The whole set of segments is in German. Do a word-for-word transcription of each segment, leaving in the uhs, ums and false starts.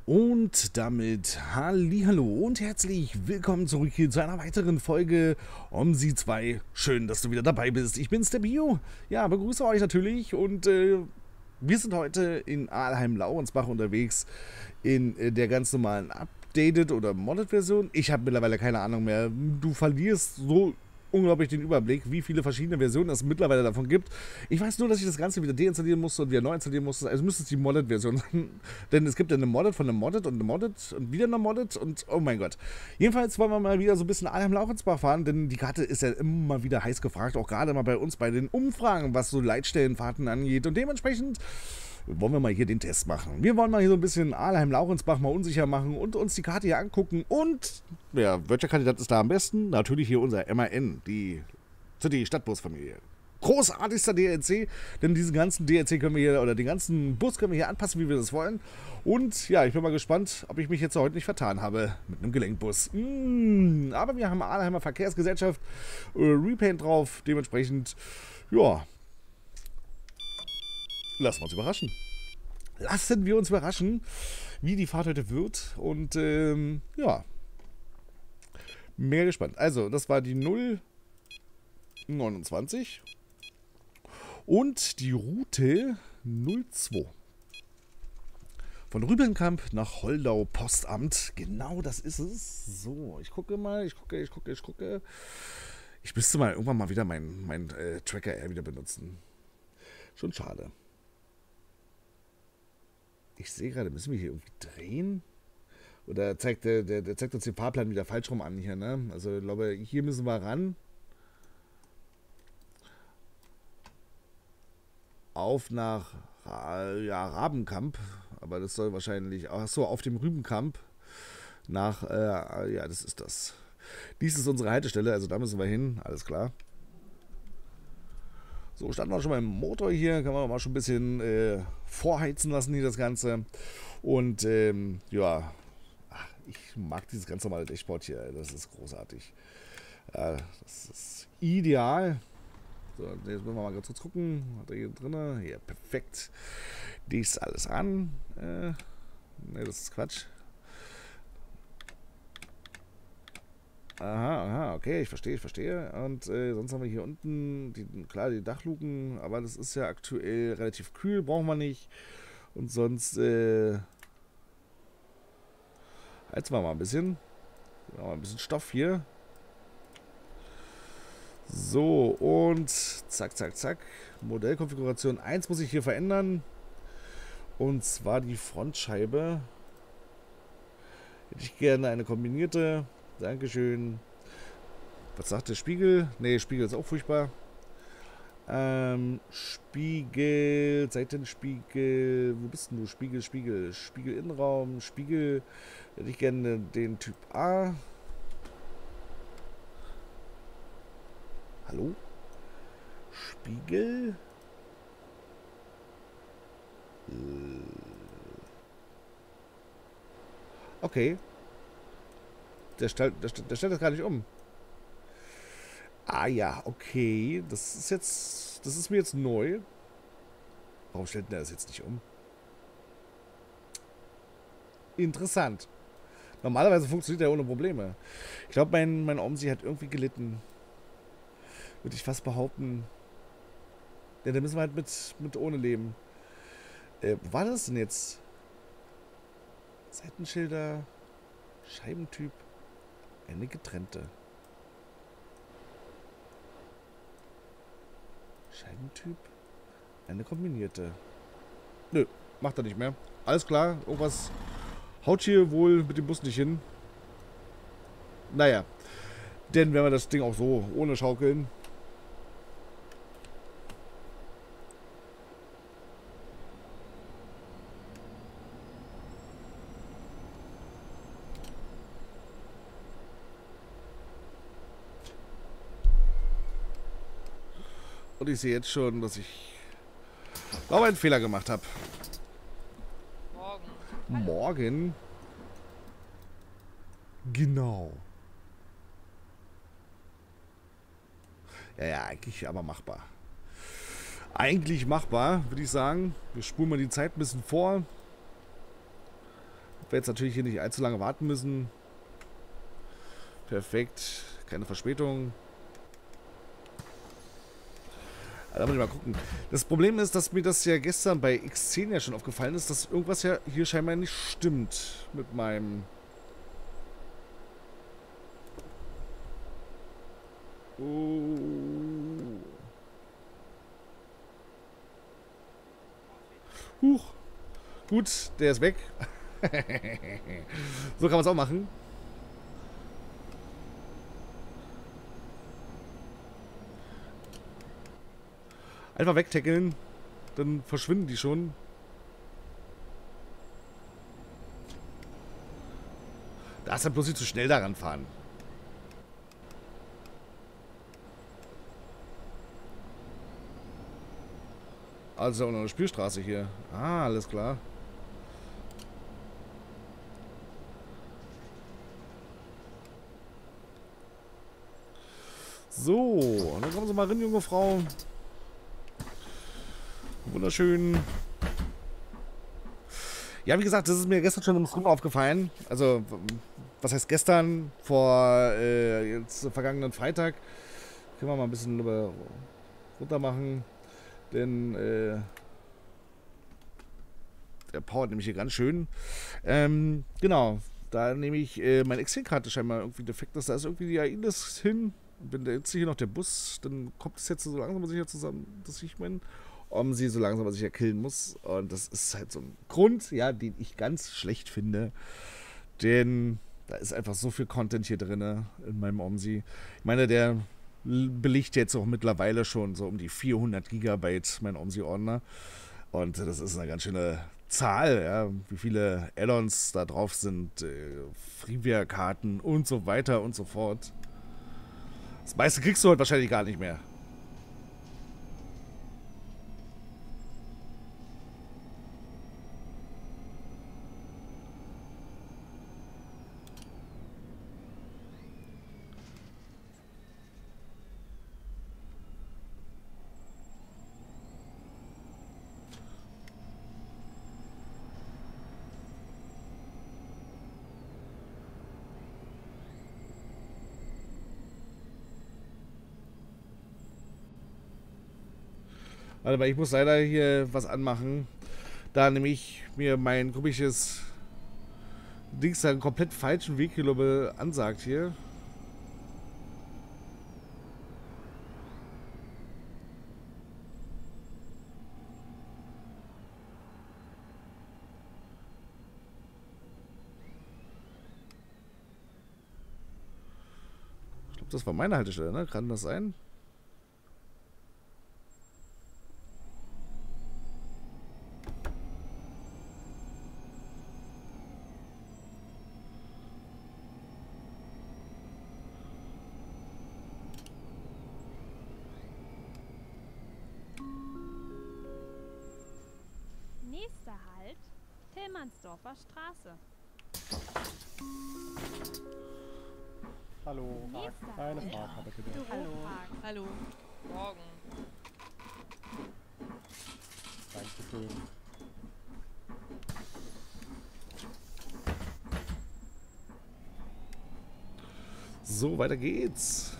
Und damit hallihallo und herzlich willkommen zurück hier zu einer weiteren Folge OMSI zwei. Schön, dass du wieder dabei bist. Ich bin's, der Bio. Ja, begrüße euch natürlich und äh, wir sind heute in Alheim-Laurensbach unterwegs in äh, der ganz normalen Updated- oder Modded-Version. Ich habe mittlerweile keine Ahnung mehr. Du verlierst so unglaublich den Überblick, wie viele verschiedene Versionen es mittlerweile davon gibt. Ich weiß nur, dass ich das Ganze wieder deinstallieren musste und wieder neu installieren musste. Also müsste es die Modded-Version sein. Denn es gibt ja eine Modded von einem Modded und eine Modded und wieder eine Modded und oh mein Gott. Jedenfalls wollen wir mal wieder so ein bisschen Alheim-Laurensbach fahren, denn die Karte ist ja immer wieder heiß gefragt, auch gerade mal bei uns bei den Umfragen, was so Leitstellenfahrten angeht. Und dementsprechend wollen wir mal hier den Test machen. Wir wollen mal hier so ein bisschen Alheim-Laurensbach mal unsicher machen und uns die Karte hier angucken. Und, ja, welcher Kandidat ist da am besten? Natürlich hier unser M A N, die City-Stadtbus-Familie. Großartigster D L C, denn diesen ganzen D L C können wir hier, oder den ganzen Bus können wir hier anpassen, wie wir das wollen. Und ja, ich bin mal gespannt, ob ich mich jetzt heute nicht vertan habe mit einem Gelenkbus. Mmh, aber wir haben Alheimer Verkehrsgesellschaft äh, Repaint drauf, dementsprechend, ja, lassen wir uns überraschen. Lassen wir uns überraschen, wie die Fahrt heute wird. Und ähm, ja, mega gespannt. Also, das war die null neunundzwanzig und die Route null zwei. Von Rübenkamp nach Holdau Postamt. Genau, das ist es. So, ich gucke mal, ich gucke, ich gucke, ich gucke. Ich müsste mal irgendwann mal wieder meinen mein, äh, Tracker eher wieder benutzen. Schon schade. Ich sehe gerade, müssen wir hier irgendwie drehen? Oder zeigt der, der, der zeigt uns den Fahrplan wieder falsch rum an hier, ne? Also ich glaube, hier müssen wir ran. Auf nach ja, Rabenkamp. Aber das soll wahrscheinlich. Ach so, auf dem Rübenkamp. Nach, äh, ja, das ist das. Dies ist unsere Haltestelle, also da müssen wir hin, alles klar. So, starten wir schon mal im Motor hier, kann man mal schon ein bisschen äh, vorheizen lassen hier das Ganze. Und ähm, ja, ach, ich mag dieses ganz normale Dashboard hier, das ist großartig. Ja, das ist ideal. So, jetzt müssen wir mal ganz kurz gucken, hat er hier drin? Ja, perfekt. Dies alles an. Äh, ne, das ist Quatsch. Aha, aha, okay, ich verstehe, ich verstehe. Und äh, sonst haben wir hier unten, die, klar, die Dachluken, aber das ist ja aktuell relativ kühl, brauchen wir nicht. Und sonst, äh, heizen wir mal ein bisschen. Mal ein bisschen Stoff hier. So, und zack, zack, zack. Modellkonfiguration eins muss ich hier verändern. Und zwar die Frontscheibe. Hätte ich gerne eine kombinierte. Dankeschön. Was sagt der Spiegel? Ne, Spiegel ist auch furchtbar. Ähm, Spiegel, Seitenspiegel, wo bist denn du? Spiegel, Spiegel, Spiegel Innenraum, Spiegel, hätte ich gerne den Typ A. Hallo? Spiegel? Okay. Der stellt, der, der stellt das gar nicht um. Ah ja, okay. Das ist jetzt. Das ist mir jetzt neu. Warum stellt der das jetzt nicht um? Interessant. Normalerweise funktioniert er ohne Probleme. Ich glaube, mein, mein OMSI hat irgendwie gelitten. Würde ich fast behaupten. Ja, da müssen wir halt mit, mit ohne leben. Äh, wo war das denn jetzt? Seitenschilder. Scheibentyp. Eine getrennte. Scheibentyp. Eine kombinierte. Nö, macht er nicht mehr. Alles klar, irgendwas haut hier wohl mit dem Bus nicht hin. Naja. Denn wenn wir das Ding auch so ohne schaukeln. Und ich sehe jetzt schon, dass ich glaube, einen Fehler gemacht habe. Morgen. Morgen? Genau. Ja, ja, eigentlich aber machbar. Eigentlich machbar, würde ich sagen. Wir spulen mal die Zeit ein bisschen vor. wir jetzt natürlich hier nicht allzu lange warten müssen. Perfekt. Keine Verspätung. Da muss ich mal gucken. Das Problem ist, dass mir das ja gestern bei X zehn ja schon aufgefallen ist, dass irgendwas ja hier scheinbar nicht stimmt mit meinem... Oh. Huch. Gut, der ist weg. So kann man es auch machen. Einfach wegtackeln, dann verschwinden die schon. Da ist dann bloß nicht zu schnell daran fahren. Also auch noch eine Spielstraße hier. Ah, alles klar. So, dann kommen Sie mal rein, junge Frau. Wunderschön. Ja, wie gesagt, das ist mir gestern schon im Stream aufgefallen. Also, was heißt gestern? Vor äh, jetzt vergangenen Freitag. Können wir mal ein bisschen runter machen. Denn äh, der powert nämlich hier ganz schön. Ähm, genau. Da nehme ich äh, meine X zehn-Karte scheinbar irgendwie defekt ist. Da ist irgendwie die A I N S hin. Wenn da jetzt hier noch der Bus, dann kommt es jetzt so langsam sicher zusammen, dass ich meinen um sie so langsam sicher killen muss. Und das ist halt so ein Grund, ja, den ich ganz schlecht finde. Denn da ist einfach so viel Content hier drin in meinem OMSI. Ich meine, der belegt jetzt auch mittlerweile schon so um die vierhundert Gigabyte, mein OMSI-Ordner. Und das ist eine ganz schöne Zahl, ja, wie viele Add-ons da drauf sind, äh, Freeware-Karten und so weiter und so fort. Das meiste kriegst du heute wahrscheinlich gar nicht mehr. Warte mal, ich muss leider hier was anmachen. Da nämlich mir mein komisches Dings da einen komplett falschen Weg hier ansagt hier. Ich glaube, das war meine Haltestelle, ne? Kann das sein? Halt Tillmannsdorfer Straße. Hallo, eine Fahrkarte bitte. Hallo. Hallo. Morgen. Dankeschön. So, weiter geht's.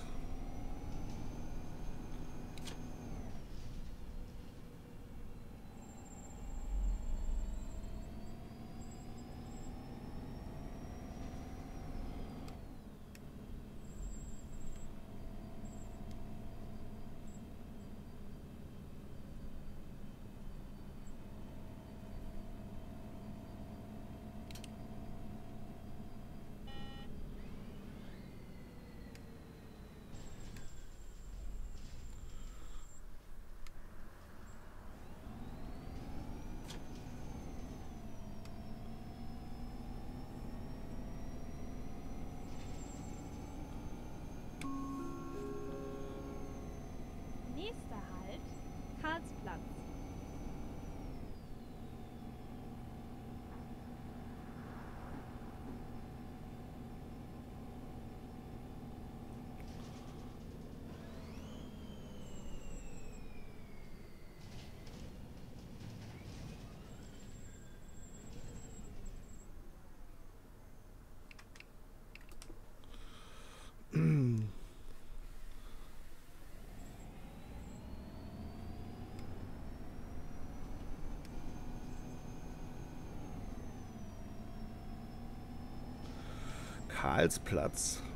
Karlsplatz.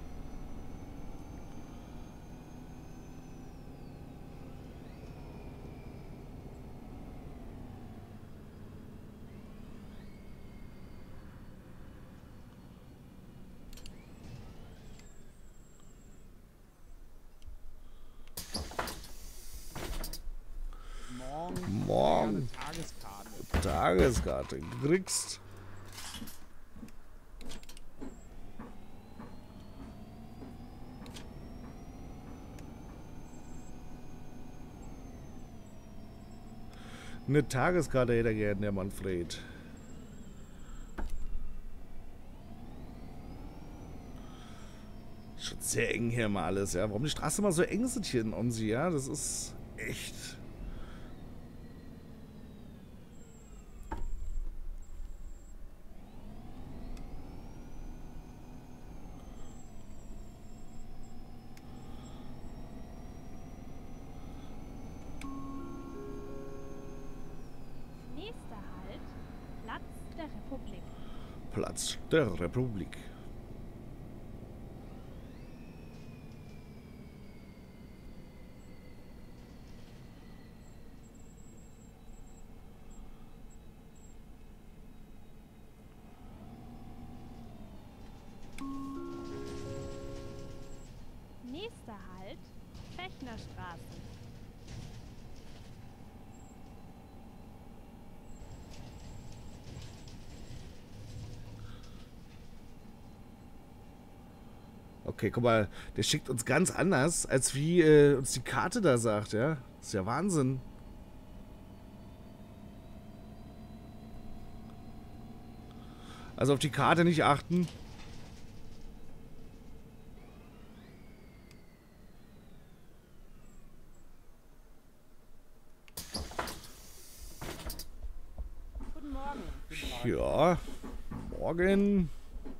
Morgen. Morgen. Tageskarte. Tageskarte kriegst. Eine Tageskarte hätte er gern, der Manfred. Schon sehr eng hier mal alles, ja. Warum die Straße mal so eng sind hier in Omsi, ja? Das ist echt. Nächster Halt, Platz der Republik. Platz der Republik. Nächster Halt, Fechnerstraße. Okay, guck mal, der schickt uns ganz anders, als wie äh, uns die Karte da sagt, ja? Das ist ja Wahnsinn. Also auf die Karte nicht achten. Guten Morgen. Ja, morgen.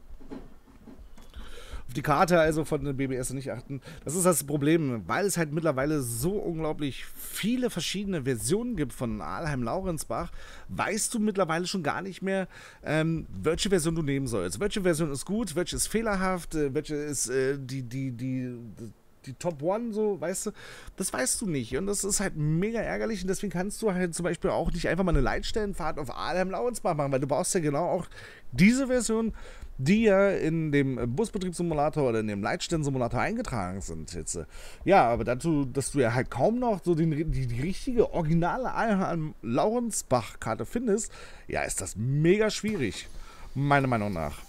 Auf die Karte also von den B B S nicht achten. Das ist das Problem, weil es halt mittlerweile so unglaublich viele verschiedene Versionen gibt von Alheim-Laurensbach, weißt du mittlerweile schon gar nicht mehr, ähm, welche Version du nehmen sollst. Welche Version ist gut, welche ist fehlerhaft, äh, welche ist äh, die, die, die, die Top One, so, weißt du, das weißt du nicht und das ist halt mega ärgerlich und deswegen kannst du halt zum Beispiel auch nicht einfach mal eine Leitstellenfahrt auf Alheim-Laurensbach machen, weil du brauchst ja genau auch diese Version, die ja in dem Busbetriebssimulator oder in dem Leitstellensimulator eingetragen sind. Jetzt, äh, ja, aber dazu, dass du ja halt kaum noch so den, die, die richtige, originale Alheim-Laurensbach-Karte findest, ja, ist das mega schwierig, meiner Meinung nach.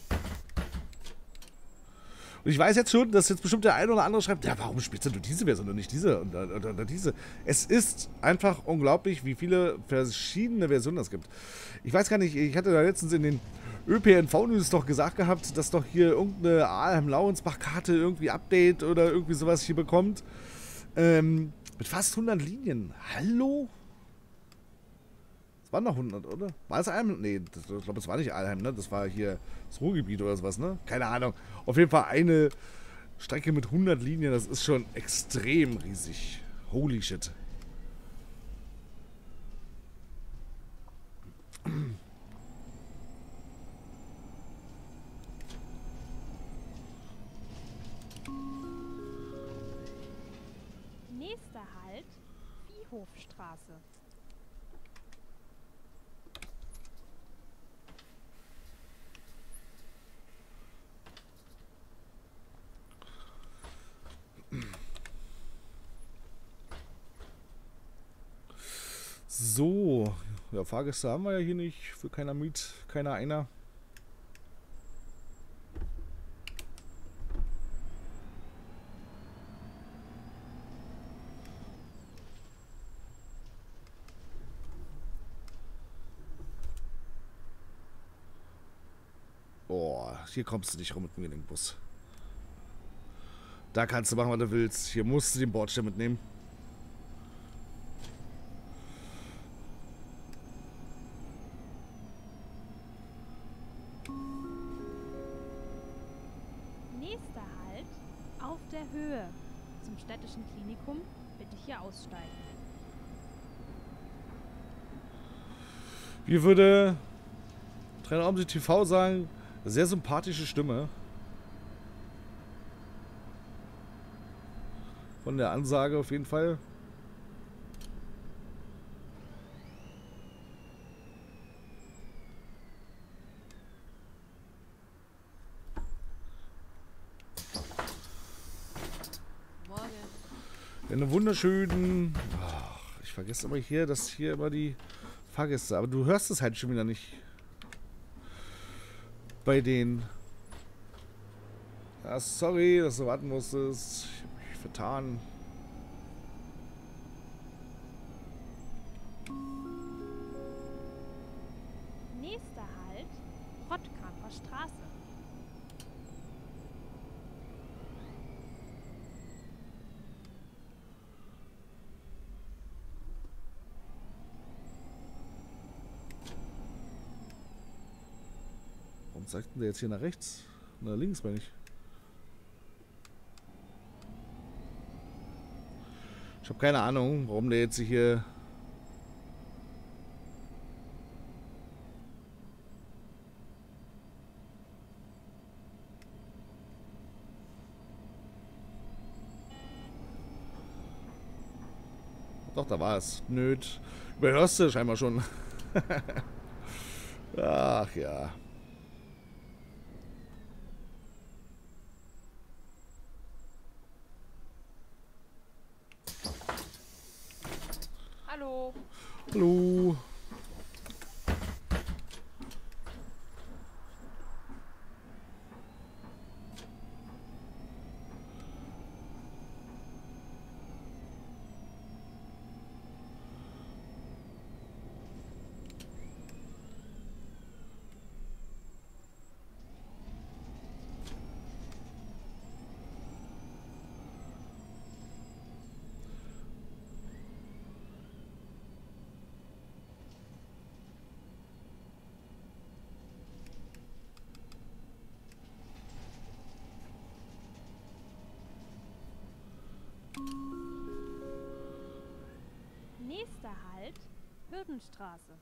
Und ich weiß jetzt schon, dass jetzt bestimmt der eine oder andere schreibt, ja, warum spielst du diese Version und nicht diese und, und, und, und diese? Es ist einfach unglaublich, wie viele verschiedene Versionen es gibt. Ich weiß gar nicht, ich hatte da letztens in den Ö P N V-News doch gesagt gehabt, dass doch hier irgendeine Alheim-Laurensbach-Karte irgendwie Update oder irgendwie sowas hier bekommt. Ähm, mit fast hundert Linien. Hallo? Es waren noch hundert, oder? War es Alheim? Nee, das, ich glaube, es war nicht Alheim, ne? Das war hier das Ruhrgebiet oder sowas, ne? Keine Ahnung. Auf jeden Fall eine Strecke mit hundert Linien, das ist schon extrem riesig. Holy shit. Nächster Halt, Viehhofstraße. So, ja, Fahrgäste haben wir ja hier nicht, für keiner Miet, keiner einer. Oh, hier kommst du nicht rum mit dem Gelenkbus. Da kannst du machen, was du willst. Hier musst du den Bordstein mitnehmen. Nächster Halt, auf der Höhe. Zum städtischen Klinikum bitte hier aussteigen. Wie würde Trainer Omsi T V sagen, sehr sympathische Stimme. Von der Ansage auf jeden Fall. Morgen. Einen wunderschönen... Ach, ich vergesse aber hier, dass hier immer die Fahrgäste... Aber du hörst es halt schon wieder nicht. Bei denen. Ja, sorry, dass du warten musstest. Ich hab mich vertan. Nächster Halt, Rottkamper Straße. Warum zeigt denn der jetzt hier nach rechts? Nach links, meine ich. Ich habe keine Ahnung, warum der jetzt hier... Doch, da war es. Nöt. Überhörst du scheinbar schon. Ach ja. Hallo. Hallo. Nächster Halt, Hürdenstraße.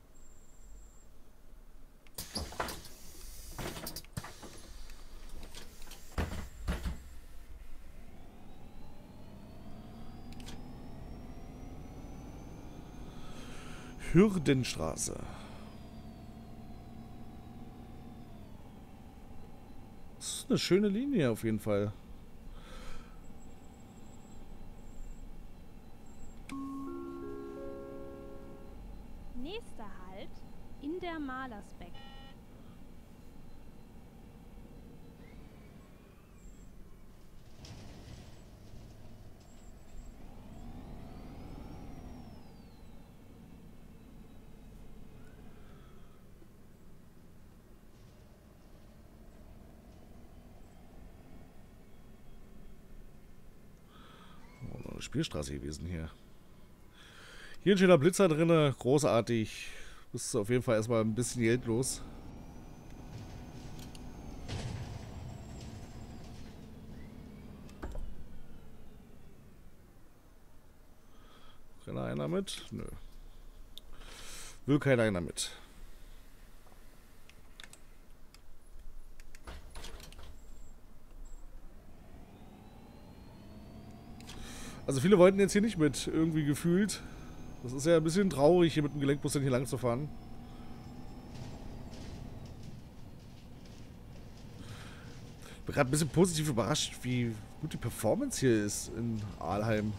Hürdenstraße. Das ist eine schöne Linie auf jeden Fall. Nächster Halt, in der Malersbeck. Oh, eine Spielstraße gewesen hier. Hier ein schöner Blitzer drin, großartig. Bist du auf jeden Fall erstmal ein bisschen Geld los. Keiner einer mit? Nö. Will keiner einer mit. Also viele wollten jetzt hier nicht mit, irgendwie gefühlt. Das ist ja ein bisschen traurig, hier mit dem Gelenkbus dann hier lang zu fahren. Ich bin gerade ein bisschen positiv überrascht, wie gut die Performance hier ist in Aalheim.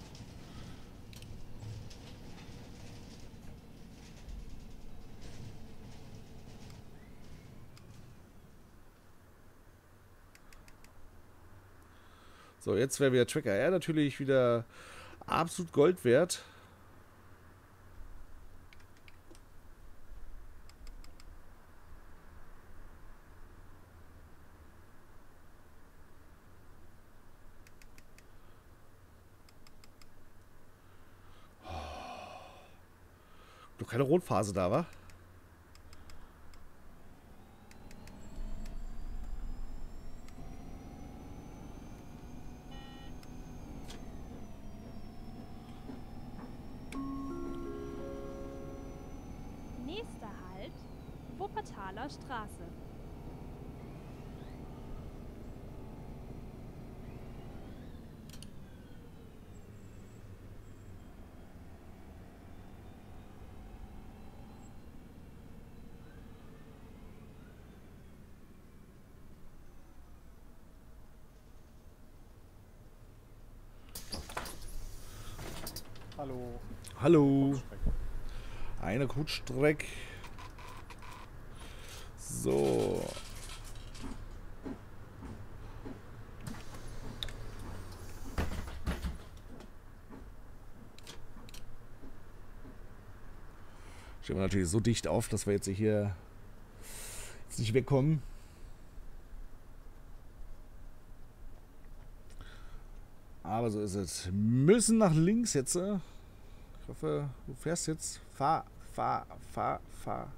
So, jetzt wäre wieder Tracker R natürlich wieder absolut Gold wert. Noch keine Rotphase da, wa? Nächster Halt, Wuppertaler Straße. Hallo. Hallo. Eine Kutschstrecke. So. Stehen wir natürlich so dicht auf, dass wir jetzt hier jetzt nicht wegkommen. Aber so ist es. Müssen nach links jetzt. Ich hoffe, du fährst jetzt. Fahr, fahr, fahr, fahr.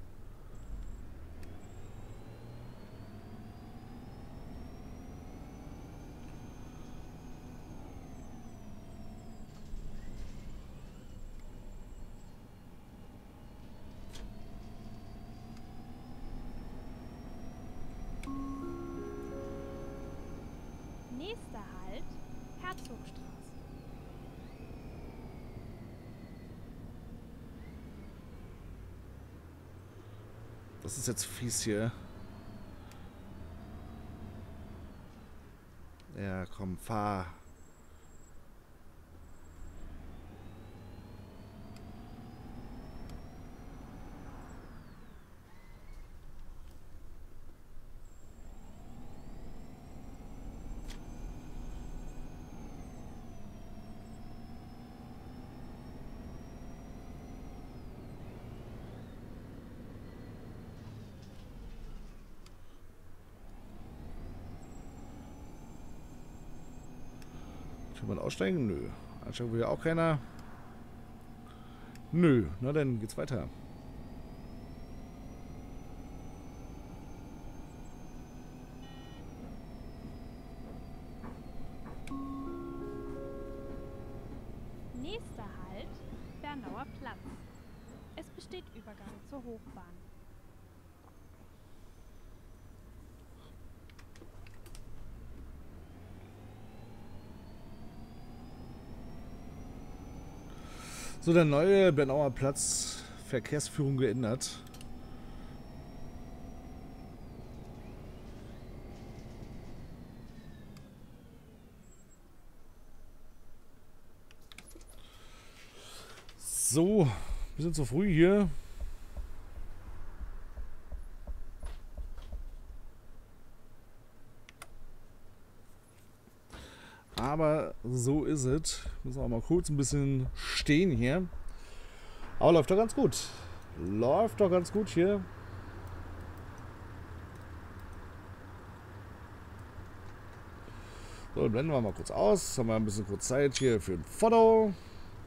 Nächster Halt, Herzogstraße. Das ist jetzt fies hier. Ja, komm, fahr. Kann man aussteigen? Nö. Ansteigen will ja auch keiner. Nö. Na dann geht's weiter. Nächster Halt, Bernauer Platz. Es besteht Übergang zur Hochbahn. So, der neue Bernauer Platz, Verkehrsführung geändert. So, wir sind zu früh hier. Aber so ist es. Müssen wir auch mal kurz ein bisschen stehen hier. Aber läuft doch ganz gut. Läuft doch ganz gut hier. So, blenden wir mal kurz aus. Haben wir ein bisschen kurz Zeit hier für ein Foto.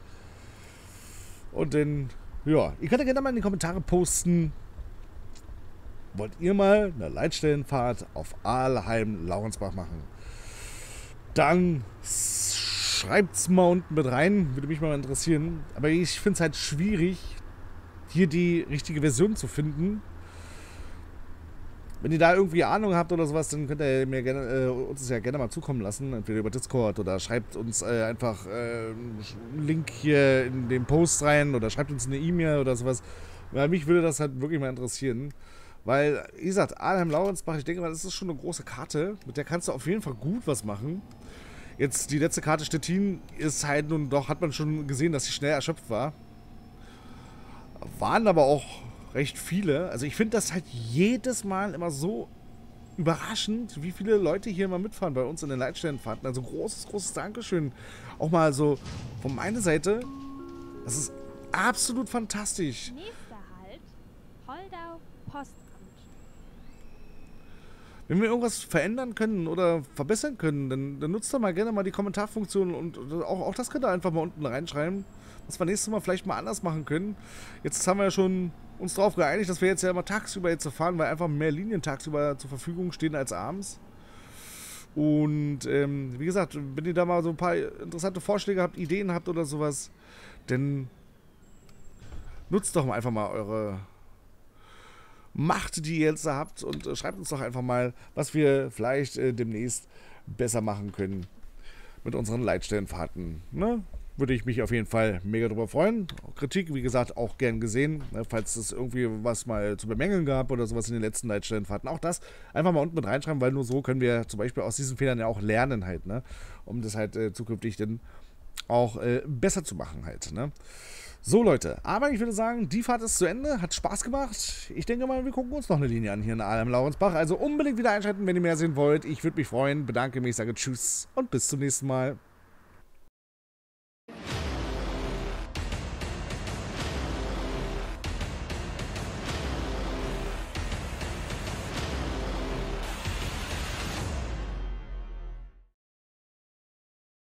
Und dann, ja, ihr könnt ja gerne mal in die Kommentare posten. Wollt ihr mal eine Leitstellenfahrt auf Aalheim-Laurensbach machen? Dann schreibt's mal unten mit rein, würde mich mal interessieren. Aber ich finde es halt schwierig, hier die richtige Version zu finden. Wenn ihr da irgendwie Ahnung habt oder sowas, dann könnt ihr mir gerne, äh, uns das ja gerne mal zukommen lassen. Entweder über Discord oder schreibt uns äh, einfach äh, einen Link hier in den Post rein oder schreibt uns eine E-Mail oder sowas. Weil mich würde das halt wirklich mal interessieren. Weil, wie gesagt, Aalheim-Laurensbach, ich denke mal, das ist schon eine große Karte. Mit der kannst du auf jeden Fall gut was machen. Jetzt die letzte Karte Stettin ist halt nun doch, hat man schon gesehen, dass sie schnell erschöpft war. Waren aber auch recht viele. Also ich finde das halt jedes Mal immer so überraschend, wie viele Leute hier mal mitfahren bei uns in den Leitstellenfahrten. Also großes, großes Dankeschön. Auch mal so von meiner Seite. Das ist absolut fantastisch. Nächster Halt, Holdau Postamt. Wenn wir irgendwas verändern können oder verbessern können, dann, dann nutzt doch mal gerne mal die Kommentarfunktion und auch, auch das könnt ihr einfach mal unten reinschreiben, was wir nächstes Mal vielleicht mal anders machen können. Jetzt haben wir ja schon uns darauf geeinigt, dass wir jetzt ja immer tagsüber jetzt fahren, weil einfach mehr Linien tagsüber zur Verfügung stehen als abends. Und ähm, wie gesagt, wenn ihr da mal so ein paar interessante Vorschläge habt, Ideen habt oder sowas, dann nutzt doch mal einfach mal eure Macht, die ihr jetzt da habt und äh, schreibt uns doch einfach mal, was wir vielleicht äh, demnächst besser machen können mit unseren Leitstellenfahrten. Ne? Würde ich mich auf jeden Fall mega drüber freuen. Kritik, wie gesagt, auch gern gesehen, ne? Falls es irgendwie was mal zu bemängeln gab oder sowas in den letzten Leitstellenfahrten. Auch das einfach mal unten mit reinschreiben, weil nur so können wir zum Beispiel aus diesen Fehlern ja auch lernen halt, ne? Um das halt äh, zukünftig dann auch äh, besser zu machen halt, ne? So, Leute, aber ich würde sagen, die Fahrt ist zu Ende, hat Spaß gemacht. Ich denke mal, wir gucken uns noch eine Linie an hier in Ahlheim-Laurensbach. Also unbedingt wieder einschalten, wenn ihr mehr sehen wollt. Ich würde mich freuen, bedanke mich, sage Tschüss und bis zum nächsten Mal.